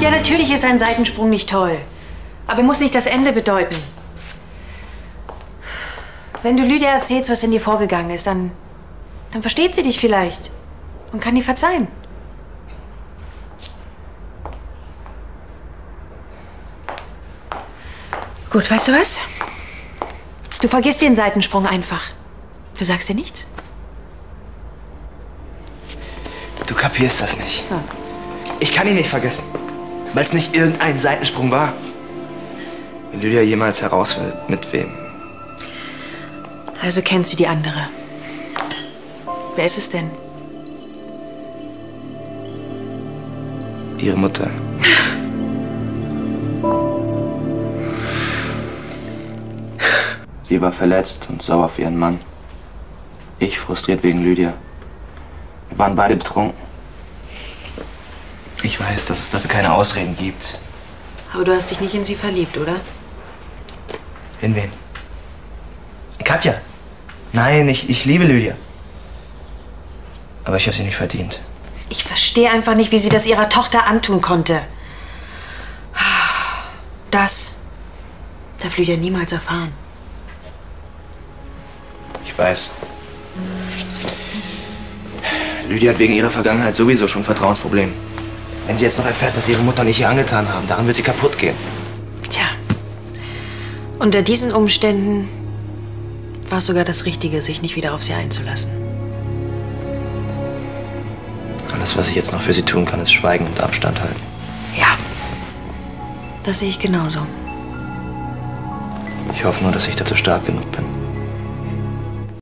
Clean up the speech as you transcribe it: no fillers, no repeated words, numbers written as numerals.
Ja, natürlich ist ein Seitensprung nicht toll. Aber muss nicht das Ende bedeuten. Wenn du Lydia erzählst, was in dir vorgegangen ist, dann versteht sie dich vielleicht und kann dir verzeihen. Gut, weißt du was? Du vergisst den Seitensprung einfach. Du sagst dir nichts. Du kapierst das nicht. Ich kann ihn nicht vergessen, weil es nicht irgendein Seitensprung war. Wenn Lydia jemals heraus will, mit wem? Also kennt sie die andere. Wer ist es denn? Ihre Mutter. Sie war verletzt und sauer auf ihren Mann. Ich frustriert wegen Lydia. Wir waren beide betrunken. Ich weiß, dass es dafür keine Ausreden gibt. Aber du hast dich nicht in sie verliebt, oder? In wen? In Katja. Nein, ich liebe Lydia. Aber ich habe sie nicht verdient. Ich verstehe einfach nicht, wie sie das ihrer Tochter antun konnte. Das darf Lydia niemals erfahren. Ich weiß. Lydia hat wegen ihrer Vergangenheit sowieso schon ein Vertrauensproblem. Wenn sie jetzt noch erfährt, was ihre Mutter und ich ihr angetan haben, daran wird sie kaputt gehen. Tja, unter diesen Umständen war es sogar das Richtige, sich nicht wieder auf sie einzulassen. Alles, was ich jetzt noch für sie tun kann, ist schweigen und Abstand halten. Ja, das sehe ich genauso. Ich hoffe nur, dass ich dazu stark genug bin.